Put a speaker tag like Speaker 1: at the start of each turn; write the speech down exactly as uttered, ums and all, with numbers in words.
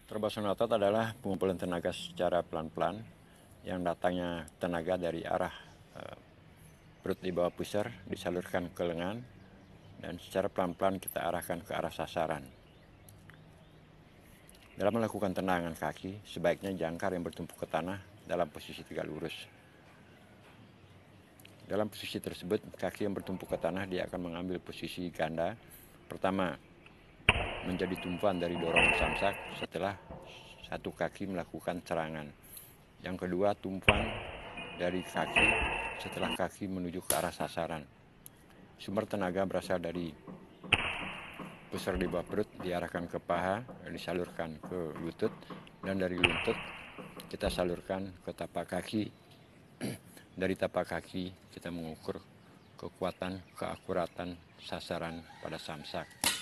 Speaker 1: Terobosan otot adalah pengumpulan tenaga secara pelan-pelan yang datangnya tenaga dari arah eh, perut di bawah pusar disalurkan ke lengan dan secara pelan-pelan kita arahkan ke arah sasaran. Dalam melakukan tendangan kaki, sebaiknya jangkar yang bertumpu ke tanah dalam posisi tegak lurus. Dalam posisi tersebut, kaki yang bertumpu ke tanah dia akan mengambil posisi ganda. Pertama, menjadi tumpuan dari dorongan samsak setelah satu kaki melakukan serangan. Yang kedua, tumpuan dari kaki setelah kaki menuju ke arah sasaran. Sumber tenaga berasal dari pusar di bawah perut diarahkan ke paha, disalurkan ke lutut, dan dari lutut kita salurkan ke tapak kaki. Dari tapak kaki kita mengukur kekuatan, keakuratan sasaran pada samsak.